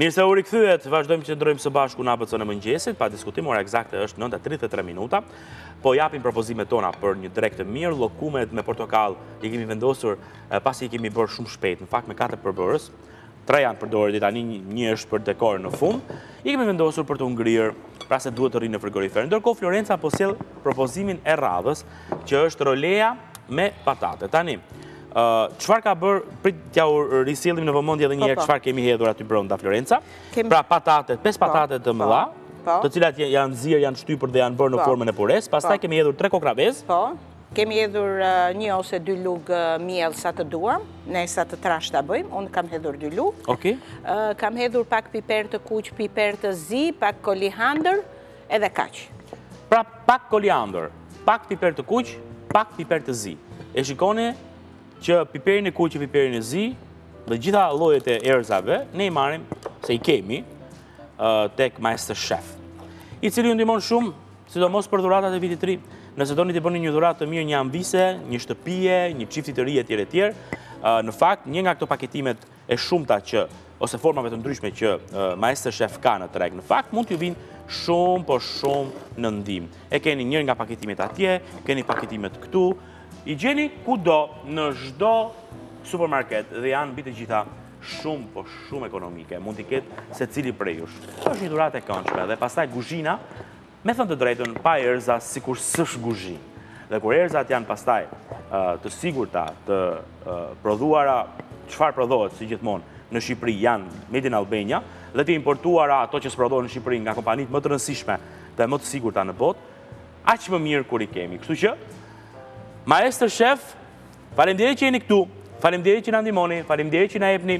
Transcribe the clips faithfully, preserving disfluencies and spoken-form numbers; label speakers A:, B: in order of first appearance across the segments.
A: Mirë se u rikthyet, vazhdojmë që ndrojmë së bashku në A B C në mëngjesit, pa diskutim, ora eksakte është nënta e tridhjet e tre minuta, po japim propozimet tona për një drek të mirë, llokumet me portokall i kemi vendosur pasi i kemi bërë shumë shpejt, në fakt me katër përbërës, tre janë përdorur dhe tani një është për dekor në fund, i kemi vendosur për të ngrirë, pra se duhet të rrinë në frigorifer. Ndërkohë Florenca po sjell propozimin e radhës, që është roleja me patate. Tani, çfarë ka bërë, prit t'ja u risillim në vëmendje edhe një herë çfarë kemi hedhur aty brenda Florenca. Pra patatet, pesë patate të mëdha, të cilat janë zirë, janë shtypur dhe janë bërë në formën e pures. Pastaj kemi hedhur tre kokravez.
B: Po. Kemi hedhur një ose dy lugë miell sa të duam, ne sa të trashta bëjmë, unë kam hedhur dy lugë.
A: Okej.
B: Kam hedhur pak piper të kuq, piper të zi, pak koliandër, edhe kaq.
A: Pra pak koliandër, pak piper të kuq, pak piper të zi. E shikoni që piperin e kuq e piperin e zi dhe gjitha llojet e erëzave ne i marrim se i kemi tek Master Chef, i cili ju ndihmon shumë, sidomos për dhuratat e vitit të ri. Nëse doni të bëni një dhuratë të mirë, një ambise, një shtëpie, një çifti të ri etj etj, në fakt një nga këto paketimet e shumta që ose formave të ndryshme që Master Chef ka në treg, në fakt mund t'ju vinë shumë po shumë në ndihmë. E keni njëri nga paketimet atje, keni paketimet këtu, i gjeni kudo në çdo supermarket dhe janë mbi të gjitha shumë po shumë ekonomike. Mund t'i ketë secili prej jush. Është një dhuratë e këndshme dhe pastaj guzhina, me thënë të drejtën, pa erza sikur s'është guzhinë. Dhe kur erzat janë pastaj të sigurta, të prodhuara, çfarë prodhohet si gjithmonë në Shqipëri janë made in Albania dhe të importuara ato që s'prodhohen në Shqipëri nga kompanitë më të rëndësishme dhe më të sigurta në botë, aq më mirë kur i kemi. Kështu që Master Chef, faleminderit që jeni këtu, faleminderit që na ndihmoni, faleminderit që na jepni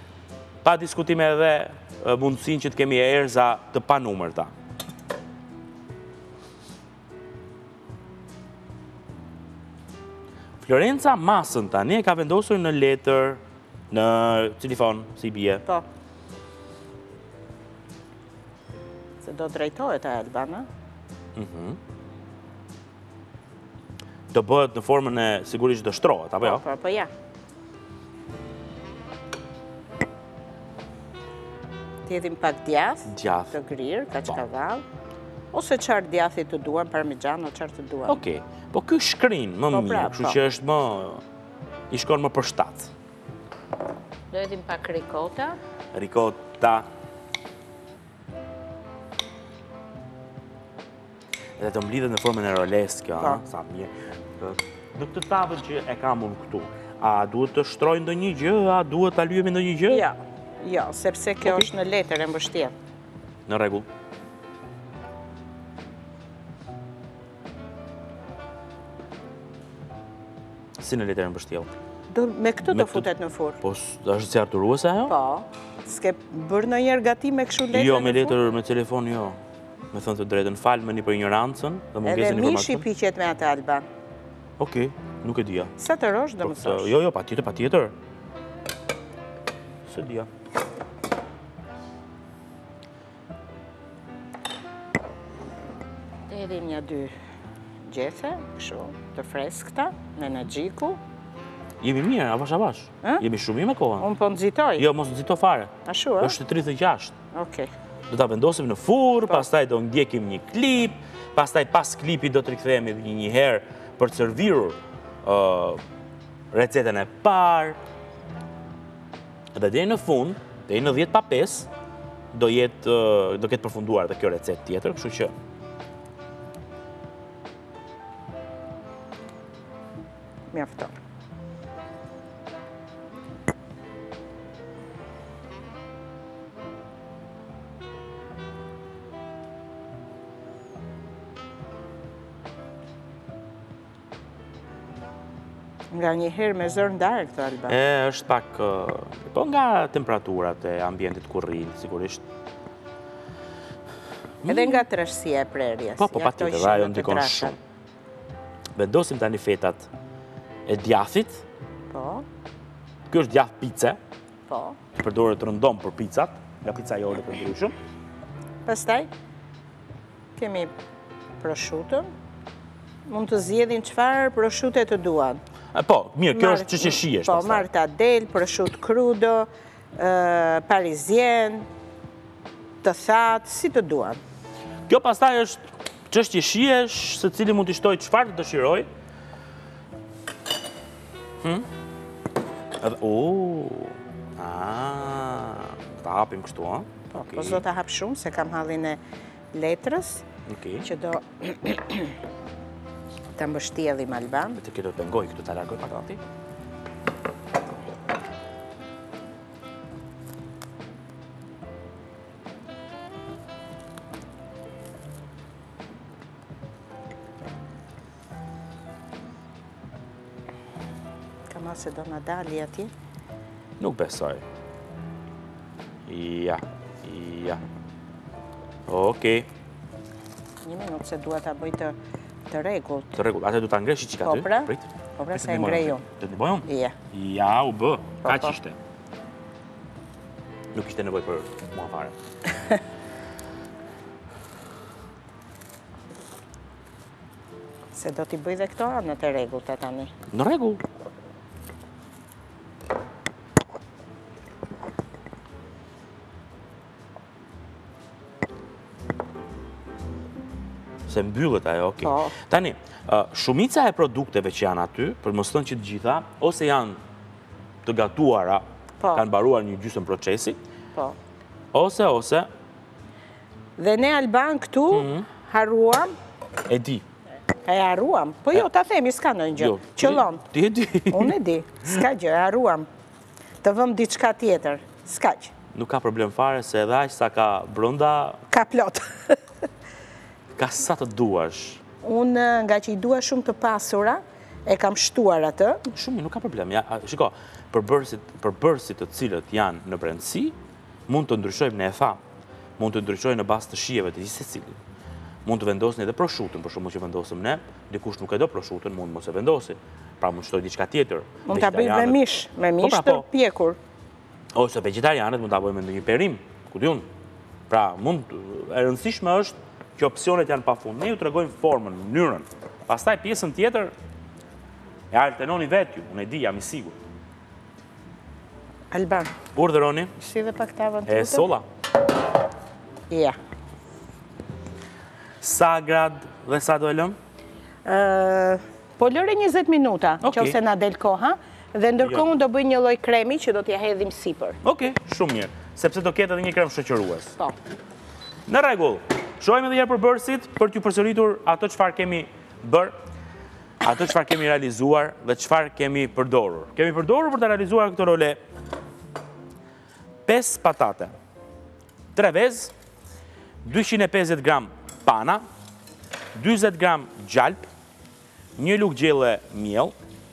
A: pa diskutime edhe mundësinë që të kemi erza të panumërta. Florenca masën tani e ka vendosur në letër, në cilifon, si bie.
B: Po. Se do drejtohet a Albana?
A: Mhm. Do bëhet në formën e sigurisht do shtrohet, apo jo?
B: Po, po, ja. T'jedhim pak djath, të grirë, kaçkavall, ose qarë djathit të duan, parmigiano, qarë të duan.
A: Okej, po ky shkrin më mirë, kështu që është më, i shkon më për shtatë.
B: Do edhim pak ricota.
A: Ricota. Dhe të mblidhet në formën e roles kjo, sa mirë. Në këtë tavën që e kam unë këtu, a duhet të shtroj ndonjë gjë, a duhet ta lyemi ndonjë gjë?
B: Jo, jo, sepse kjo është në letër e mbështjellë.
A: Në rregull. Si në letër e mbështjellë?
B: Me këtë do futet në furrë.
A: Po, është si arturuese ajo?
B: Po, s'ke bërë ndonjëherë gatim me kështu letër në furrë?
A: Jo, me letër, me telefon, jo. Me thënë të drejtën, falmeni për ignorancën dhe mungesën
B: informacion. Edhe mishi piqet me atë Alban.
A: Okej, nuk e dija.
B: Sa të rosh dhe më thosh?
A: Jo, jo, pa tjetër, pa tjetër. Se dija.
B: Edhim një dy gjethe, kështu, të freskëta, në në gjiku.
A: Jemi mirë, avash avash. Jemi shumë mirë me kohën.
B: Unë po nëzitoj?
A: Jo, mos nëzito fare.
B: A shu, e?
A: është tridhjetë e gjashtë.
B: Okej.
A: Do ta vendosim në furrë, pastaj do ndjekim një klip, pastaj pas klipit do të rikthehemi edhe një herë për të servirur recetën e parë. Dhe deri në fund, deri në dhjetë pa pesë, do jetë do ketë përfunduar edhe kjo recetë tjetër, kështu që
B: mjafton. Nga një herë me zërë ndarë këtë Alban.
A: E, është pak, po nga temperaturat e ambientit ku rrinë, sigurisht.
B: Edhe nga trashësia e prerjes.
A: Po, po, pa tjetër, dhe ajo ndikon shumë. Vendosim tani fetat e djathit.
B: Po.
A: Kjo është djath pice.
B: Po.
A: Përdoret rëndom për picat, nga pizzaiole të ndryshëm.
B: Pastaj, kemi prosciutën. Mund të zgjedhin çfarë prosciute të duan.
A: Po, mirë, kjo është që që shiesh.
B: Po, martadel, prosciutto crudo, parisien, të thatë, si të duan.
A: Kjo pastaj është çështje shihesh, se cili mund të shtoj çfarë të dëshiroj. Hm? Edhe, oh, ah, ta hapim kështu, ha?
B: Po, po s'do ta hap shumë, se kam hallin e letrës, që do ta mbështjellim Alban.
A: Të kjo do të pengoj, këtu ta largoj patati.
B: Kama se do na dali atje?
A: Nuk besoj. Ja, ja. Okej.
B: Një minutë se dua ta bëj të të rregullt.
A: Të rregullt. Atë du ta ngresh çika aty.
B: Po pra.
A: Prit.
B: Po pra se ngrej unë.
A: Do të bëj unë?
B: Ja.
A: Ja, u bë. Kaq ishte. Nuk ishte nevojë për mua fare.
B: Se do t'i bëj dhe këto anët e rregullt tani.
A: Në rregull. Se mbyllet ajo, okej. Tani, shumica e produkteve që janë aty, për mos thënë që të gjitha, ose janë të gatuara, kanë mbaruar një gjysmë procesi, ose, ose...
B: Dhe ne Alban këtu harruam...
A: E di.
B: E harruam, po jo, ta themi, s'ka ndonjë gjë. Qëllon.
A: Ti e di.
B: Unë e di, s'ka gjë, e harruam. Të vëm diçka tjetër, s'ka gjë.
A: Nuk ka problem fare, se edhe aq sa ka brenda...
B: Ka plot.
A: Ka sa të duash.
B: Unë, nga që i dua shumë të pasura, e kam shtuar atë.
A: Shumë, nuk ka problem. Shiko, përbërësit të cilët janë në brendësi, mund të ndryshojmë në e tha, mund të ndryshojmë në bazë të shijeve të gjithë secilin. Mund të vendosni edhe proshutën, për shumë që vendosëm ne, dikush nuk e do proshutën, mund mos e vendosi. Pra mund të shtoj diçka tjetër.
B: Mund të bëj me mish, me mish të pjekur.
A: Ose vegetarianët mund të bëjmë në një perim, ku diun. Pra, mund, e rëndësishme është që opsionet janë pa fund. Ne ju të regojmë formën, mënyrën. Pastaj pjesën tjetër, e altenoni vetë ju, unë e di, jam i sigur.
B: Alban.
A: Urdhëroni.
B: Si dhe pak të avantutër?
A: E sola.
B: Ja.
A: Sa grad dhe sa do e lëm?
B: Po lëre njëzet minuta, që ose na del koha, dhe ndërkohë do bëj një lloj kremi që do t'ja hedhim sipër.
A: Okej, shumë mirë, sepse do ketë edhe një krem shoqërues.
B: Po.
A: Në rregull. Shohim edhe herë përbërësit për t'ju përsëritur ato çfarë kemi bërë, ato çfarë kemi realizuar dhe çfarë kemi përdorur. Kemi përdorur për të realizuar këtë role pesë patate, tre vezë, dyqind e pesëdhjetë gram pana, dyzet gram gjalp, një lugë gjelle miell,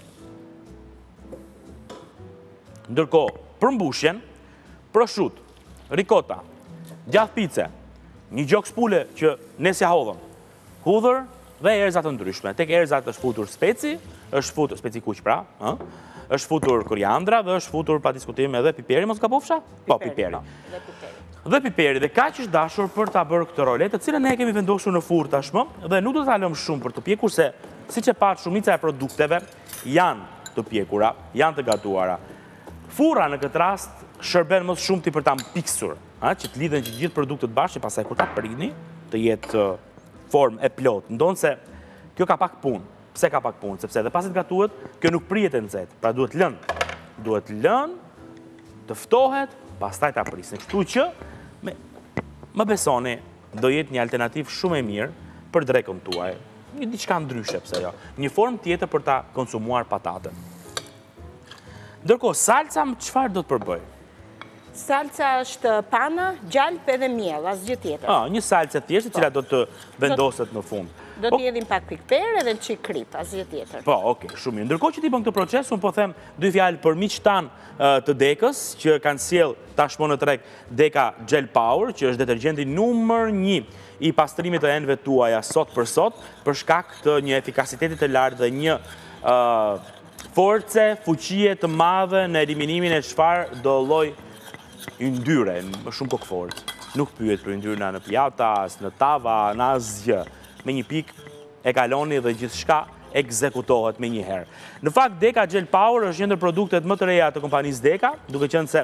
A: ndërkohë përmbushjen, proshut, ricota, djath pice, një gjokë spule që ne si hodhëm, hudhër dhe erëzat të ndryshme. Tek erëzat është futur speci, është futur, speci kuq pra, është futur koriandra dhe është futur pa diskutim edhe piperi, mos ka pofsha? Po, piperi. Dhe piperi, dhe ka që është dashur për ta bërë këtë rolet, të cilën ne kemi vendosur në furrë tashmë, dhe nuk do të talëm shumë për të pjekur, se si që patë shumica e produkteve janë të pjekura, janë të gatuara. Furra në këtë rast shërben më shumë ti për ta mpiksur, që të lidhen që gjithë produktet bashkë, pasaj kur ta prini, të jetë formë e plot. Ndonë se kjo ka pak punë. Pse ka pak punë? Sepse edhe pasit gatuhet, kjo nuk prijet e nxehtë. Pra duhet lënë. Duhet lënë, të ftohet, pastaj ta prisni. Kështu që, më besoni, do jetë një alternativë shumë e mirë për drekën tuaj. Një diçka ndryshe, pse jo. Një formë tjetër për ta konsumuar patatën. Ndërkohë, salca më çfarë do të përbëj?
B: Salca është pana, gjalp edhe miell, asgjë tjetër.
A: Ah, një salcë thjeshtë, e cila do të vendoset në fund.
B: Do t'i hedhim pak pikper edhe çik krip, asgjë tjetër.
A: Po, okay, shumë mirë. Ndërkohë që ti bën këtë proces, unë po them dy fjalë për miq tan të Dekës, që kanë sjell tashmë në treg Deka Gel Power, që është detergjenti numër një i pastrimit të enëve tuaja sot për sot, për shkak të një efikasiteti të lartë dhe një force, fuqie të madhe në eliminimin e çfarë do lloj yndyre, më shumë kokëforët. Nuk pyet për yndyrna në pjata, në tava, në asgjë. Me një pik e kaloni dhe gjithë shka ekzekutohet me një herë. Në fakt, Deka Gel Power është një ndër produktet më të reja të kompanisë Deka, duke qenë se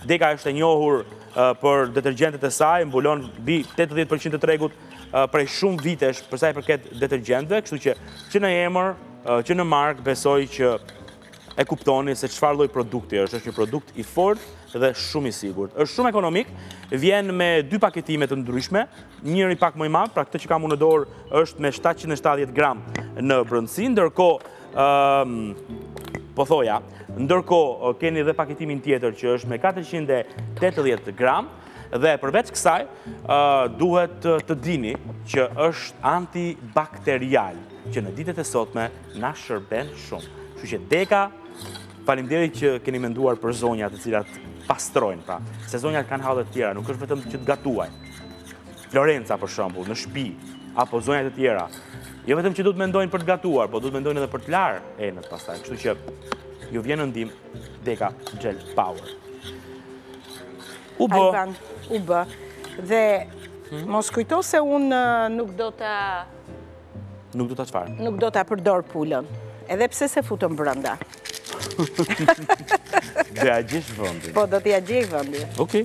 A: Deka është e njohur për detergjentet e saj, mbulon mbi tetëdhjetë përqind të tregut prej shumë vitesh për sa i përket detergjentëve, kështu që që në emër, që në markë besoj që e kuptoni se çfarë lloj produkti është. Është një produkt i fortë dhe shumë i sigurt. Është shumë ekonomik, vjen me dy paketime të ndryshme, njëri pak më i madh, pra këtë që kam unë në dorë është me shtatëqind e shtatëdhjetë gram në brendësi, ndërkohë ëm po thoja, ndërkohë keni edhe paketimin tjetër që është me katërqind e tetëdhjetë gram. Dhe përveç kësaj, duhet të dini që është antibakterial, që në ditët e sotme na shërben shumë. Kështu që Deka, faleminderit që keni menduar për zonjat të cilat pastrojnë, pra, se zonjat kanë hallet tjera, nuk është vetëm që të gatuaj. Florenca për shembull, në shtëpi, apo zonjat e tjera, jo vetëm që duhet mendojnë për të gatuar, po duhet mendojnë edhe për të larë enët pastaj. Kështu që ju vjen në ndihmë Deka Gel Power. U bë.
B: Alban, u bë. Dhe mos kujto se unë nuk do ta...
A: Nuk do ta çfarë?
B: Nuk do ta përdor pulën. Edhe pse se futëm brenda.
A: Do ja gjesh vendin.
B: Po, do t'ja gjej vendin.
A: Okej.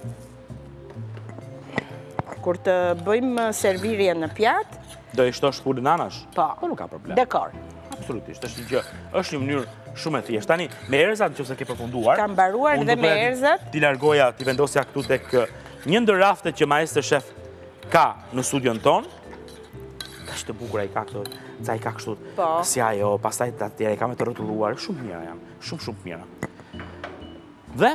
B: Kur të bëjmë servirje në pjatë...
A: Do e shtosh pulën anash?
B: Po.
A: Po nuk ka problem.
B: Dekor.
A: Absolutisht, është një gjë, është një mënyrë shumë e thjeshtë. Tani, me erzat nëse ke përfunduar.
B: Kam mbaruar dhe me erzat.
A: Ti largoja, ti vendosja këtu tek një ndër raftet që maestër shef ka në studion ton. Ka të bukur ai ka këto, ca i ka kështu.
B: Po.
A: Si ajo, pastaj të tjera i ka me të rrotulluar, shumë mira janë, shumë shumë mira. Dhe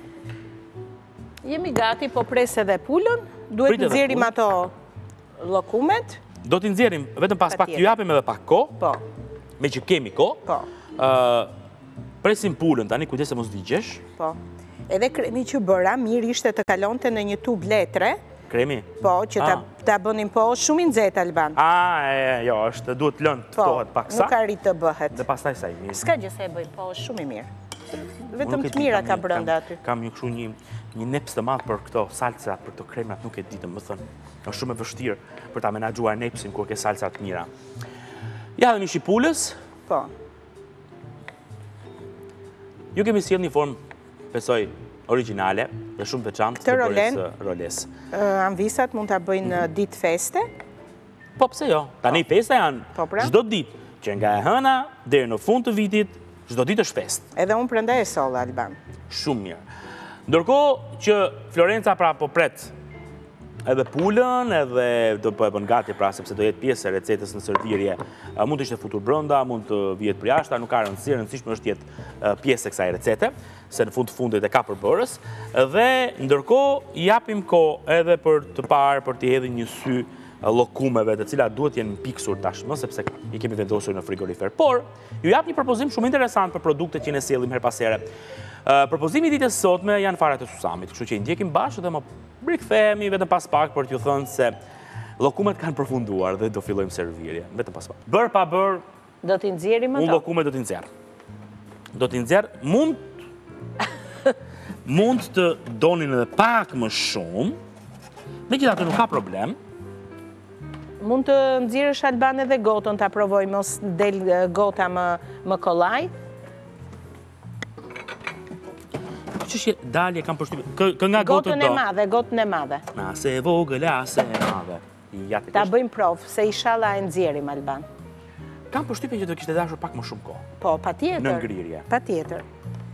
B: jemi gati, po pres edhe pulën. Duhet të nxjerrim ato llokumet.
A: Do t'i nxjerrim vetëm pas pak t'ju japim edhe pak kohë.
B: Po.
A: Me që kemi kohë.
B: Po.
A: Presim pulën tani, kujdes se mos digjesh.
B: Po. Edhe kremi që bëra, mirë ishte të kalonte në një tub letre.
A: Kremi?
B: Po, që ta bënim po shumë i nxehtë, Alban.
A: A, jo, është duhet lënë të ftohet pak sa.
B: Nuk arrit të bëhet.
A: Dhe pastaj sa i mirë.
B: S'ka gjë se e bëj, po, shumë i mirë. Vetëm të mira ka brenda aty.
A: Kam një kështu një një neps të madh për këto salcat, për këto kremat, nuk e di, domethënë. Është shumë e vështirë për ta menaxhuar nepsin kur ke salca të mira. Ja dhe mishi pulës.
B: Po.
A: Ju kemi sjellë një formë, besoj, origjinale dhe shumë veçantë të bërjes roles.
B: Anvisat mund ta bëjnë ditë feste?
A: Po pse jo? Tani festa janë çdo ditë, që nga e hëna deri në fund të vitit, çdo ditë është festë.
B: Edhe unë prandaj e solla, Alban.
A: Shumë mirë. Ndërkohë që Florenca pra po pret edhe pulën, edhe do po e bën gati, pra sepse do jetë pjesë e recetës në servirje. Mund të ishte futur brenda, mund të vihet përjashta, nuk ka rëndësi, rëndësishme është të jetë pjesë e kësaj recete, se në fund të fundit e ka përbërës. Dhe ndërkohë japim kohë edhe për të parë, për të hedhur një sy llokumeve, të cilat duhet jenë piksur tashmë, sepse i kemi vendosur në frigorifer. Por ju jap një propozim shumë interesant për produktet që ne sjellim her pas here. Propozimi i ditës sotme janë farat e Susamit, kështu që i ndjekim bashkë dhe më rikthehemi vetëm pas pak për t'ju thënë se llokumet kanë përfunduar dhe do fillojmë servirje. Vetëm pas pak. Bër pa bër,
B: do t'i nxjerrim ato.
A: Unë llokumet do t'i nxjerr. Do t'i nxjerr, mund mund të donin edhe pak më shumë. Megjithatë nuk ka problem.
B: Mund të nxjerrësh, Alban, edhe gotën ta provoj, mos del gota më më kollaj.
A: Çështje dalje kam përshtypjen. Kë nga gotën do.
B: Gotën e madhe, gotën e madhe.
A: Na se vogël, as e madhe. Ja ti.
B: Ta bëjmë provë, se inshallah e nxjerrim, Alban.
A: Kam përshtypjen që do kishte dashur pak më shumë kohë.
B: Po, patjetër.
A: Në ngrirje.
B: Patjetër.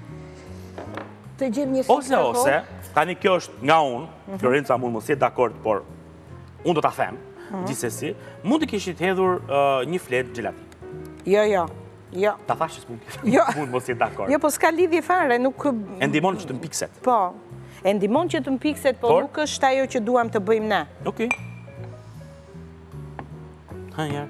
B: Të gjem një
A: Ose ose, tani kjo është nga unë, Florenca mund mos jetë dakord, por unë do ta them, gjithsesi, mund të kishit hedhur një fletë gjelatin.
B: Jo, jo. Jo.
A: Ta thash që mund
B: jo.
A: mund mos jetë dakord.
B: Jo, po s'ka lidhje fare, nuk...
A: E ndihmon që të mpikset.
B: Po, e ndihmon që të mpikset, po nuk është ajo që duam të bëjmë ne.
A: Okej. Ha, ja.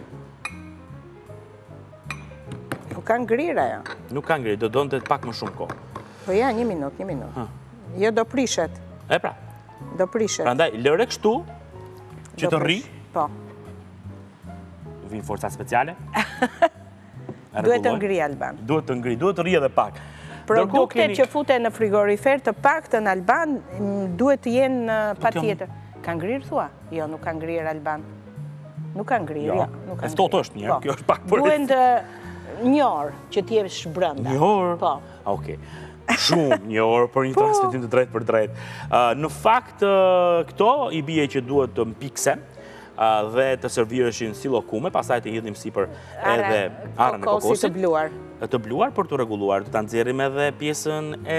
B: Nuk ka ngrirë ajo.
A: Nuk ka ngrirë, do donte pak më shumë kohë.
B: Po ja, një minut, një minut. Jo, do prishet.
A: E pra.
B: Do prishet.
A: Prandaj, lëre kështu, që të rri.
B: Po.
A: Vinë forcat speciale.
B: Duhet të ngri, Alban.
A: Duhet të ngri, duhet të rri edhe pak.
B: Produktet që futen në frigorifer të paktën, Alban, duhet të jenë patjetër. Ka ngrirë, thua? Jo, nuk ka ngrirë, Alban. Nuk ka ngrirë, jo.
A: E ftohtë është mirë, kjo është pak për...
B: Duhet një orë që t'jesh brenda.
A: Një orë?
B: Po.
A: Okej. Shumë, një orë për një transmetim të drejt për drejt. Në fakt, këto i bie që duhet të mpiksen dhe të servireshin si lokume, pastaj të hidhnim sipër edhe arën e kokosit.
B: Të bluar.
A: Të bluar për të reguluar, të të nxjerrim edhe pjesën e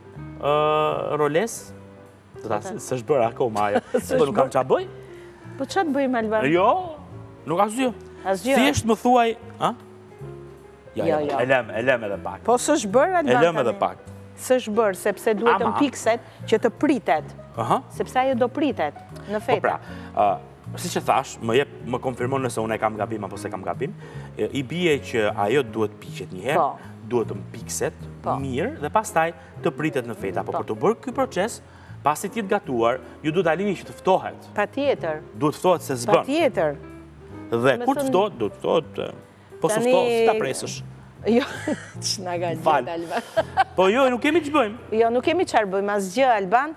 A: roles. Të ta së shbërë akoma ajo. Po nuk kam qa bëj?
B: Po qa të bëjmë, Alban?
A: Jo, nuk asgjë.
B: Asgjë?
A: Thjesht më thuaj, a?
B: Jo, jo.
A: E lem, e lem edhe pak.
B: Po së shbërë, Alban?
A: E lem edhe pak.
B: Së shbërë, sepse duhet të mpikset që të pritet. Sepse ajo do pritet në feta.
A: Po pra, si që thash, më jep, më konfirmon nëse unë e kam gabim apo se kam gabim, i bie që ajo duhet piqet njëherë, duhet të mpikset mirë dhe pastaj të pritet në feta. Po për të bërë ky proces, pasi t'jetë gatuar, ju duhet alini që të ftohet.
B: Pa tjetër.
A: Duhet ftohet se zbën.
B: Pa tjetër.
A: Dhe kur të ftohet, duhet ftohet, po së ftohet, s'ta presësh.
B: Jo, që nga ga gjithë, Alban.
A: Po jo, nuk kemi që bëjmë.
B: Jo, nuk kemi qarë bëjmë, asë gjë, Alban.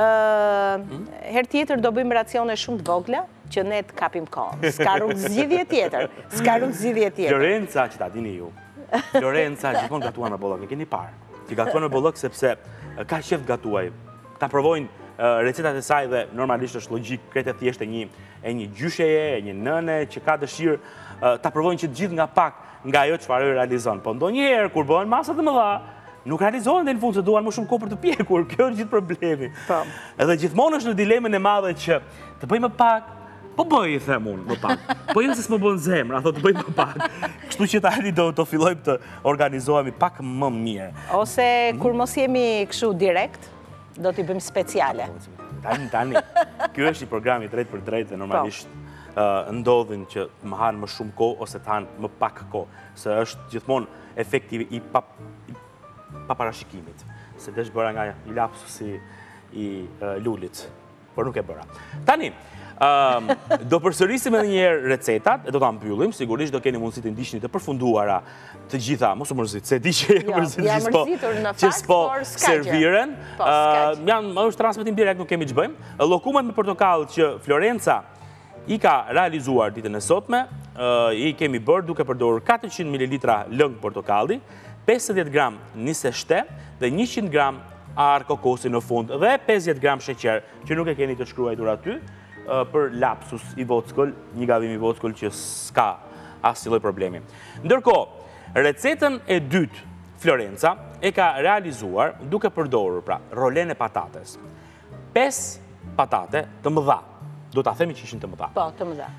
B: Her tjetër do bëjmë racione shumë të vogla, që ne të kapim kohë. Ska rrugë zgjidhje tjetër. Ska rrugë zgjidhje tjetër.
A: Florenca, që ta dini ju, Florenca gjithmonë gatuan në bollok, e keni parë. Ti gatuan në bollok sepse ka qef gatuaj. Ta provojnë recetat e saj dhe normalisht është logjik, kretë thjesht e një e një gjysheje, e një nëne që ka dëshirë ta provojnë që gjithë nga pak nga ajo çfarë realizon. Po ndonjëherë kur bëhen masat e mëdha, nuk realizohen dhe në fund se duan më shumë kohë për të pjekur. Kjo është gjithë problemi. Edhe gjithmonë është në dilemën e madhe që të bëj më pak, po bëj, i them unë, më pak. Po jo se s'më bën zemra, a thotë të bëj më pak. Kështu që tani do të fillojmë të organizohemi pak më mirë.
B: Ose kur mos jemi kështu direkt, do t'i bëjmë speciale.
A: Tani, tani, kjo është i programi drejt për drejt dhe normalisht ndodhin që më hanë më shumë kohë ose të hanë më pak kohë. Se është gjithmonë efekti i paparashikimit. Se dhe është bëra nga i lapsusi i lullit, por nuk e bëra. Tani, do përsërisim edhe njerë recetat, e do të mbyllim, sigurisht do keni mundësi të ndiqni të përfunduara të gjitha, mos u mërzit, se di që e mërzit që s'po serviren. Janë, është transmetim direkt, nuk kemi që bëjmë. Lokumet me portokall që Florenca i ka realizuar ditën e sotme, i kemi bërë duke përdorur katëqind mililitra lëng portokalli, pesëdhjetë gram niseshte dhe njëqind gram arë kokosi në fund dhe pesëdhjetë gram sheqer, që nuk e keni të shkruajtur aty, për lapsus i vockël, një gabim i vockël që s'ka asnjë lloj problemi. Ndërkohë, recetën e dytë Florenca e ka realizuar duke përdorur pra rolen e patates. pesë patate të mëdha. Do ta themi që ishin të mëdha.
B: Po, të mëdha.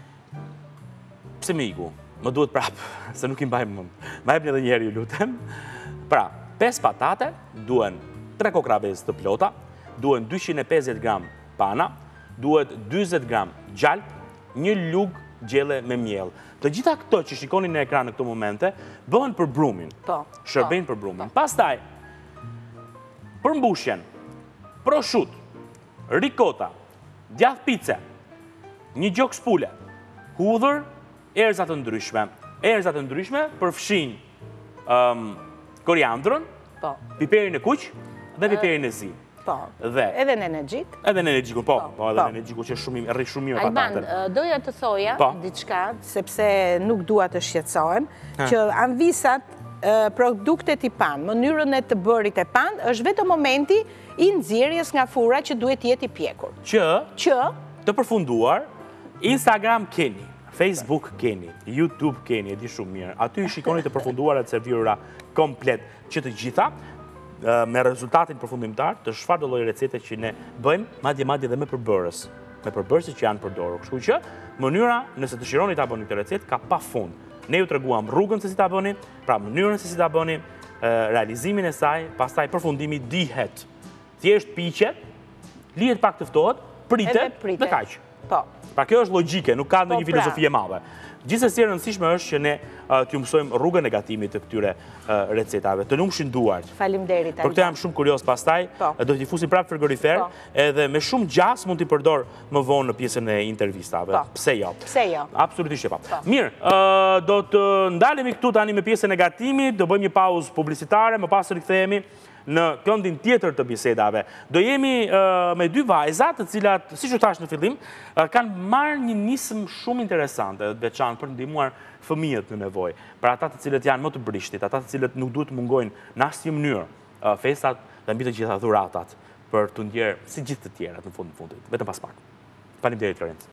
A: Pse më iku? Më duhet prapë, se nuk i mbajmë mend. Ma jepni edhe një herë, ju lutem. Pra, pesë patate, duhen tre kokra vezë të plota, duhen dyqind e pesëdhjetë gram pana, duhet dyzet gram gjalp, një lugë gjelle me miell. Të gjitha këto që shikoni në ekran në këto momente, bëhen për brumin.
B: Po.
A: Shërbejnë për brumin. Pastaj, përmbushjen, proshut, ricota, djath pice, një gjok spule, hudhër, erëza të ndryshme. Erëza të ndryshme përfshin koriandrën, piperin e kuq dhe piperin e zi.
B: Po, edhe në energjik.
A: Edhe në energjikun, po, edhe në energjikun që rri shumë mirë patatën.
B: Alban, doja të thoja diçka, sepse nuk dua të shqetësohem, që anvisat, produktet i pan, mënyrën e të bërit e pan, është vetëm momenti i nxjerrjes nga fura që duhet jetë i pjekur.
A: Që,
B: që
A: të përfunduar, Instagram keni, Facebook keni, YouTube keni, e di shumë mirë. Aty shikoni të përfunduar e të servirura komplet që të gjitha, me rezultatin përfundimtar të çfarëdo lloji recete që ne bëjmë, madje madje dhe me përbërës, me përbërësit që janë përdorur. Kështu që mënyra, nëse dëshironi ta bëni këtë recetë, ka pafund. Ne ju treguam rrugën se si ta bëni, pra mënyrën se si ta bëni, realizimin e saj, pastaj përfundimi dihet. Thjesht piqet, lihet pak të ftohet, pritet dhe kaq.
B: Po.
A: Pra kjo është logjike, nuk ka ndonjë filozofi e madhe. Gjithsesi e rëndësishme është që ne t'ju mësojmë rrugën e gatimit të këtyre recetave, të lumshin duart.
B: Faleminderit.
A: Për këtë jam shumë kurios pastaj, do t'i fusim prapë frigorifer, edhe me shumë gjas mund t'i përdor më vonë në pjesën e intervistave. Pse jo?
B: Pse jo?
A: Absolutisht e pa. Mirë, do të ndalemi këtu tani me pjesën e gatimit, do bëjmë një pauzë publicitare, më pas rikthehemi në këndin tjetër të bisedave. Do jemi me dy vajza të cilat, si që thash në fillim, kanë marrë një nisëm shumë interesante, të veçantë për të ndihmuar fëmijët në nevojë. Për ata të cilët janë më të brishtit, ata të cilët nuk duhet të mungojnë në asnjë mënyrë festat dhe mbi të gjitha dhuratat për të ndjerë si gjithë të tjerat në fund në fundit. Vetëm pas pak. Faleminderit Lorenzo.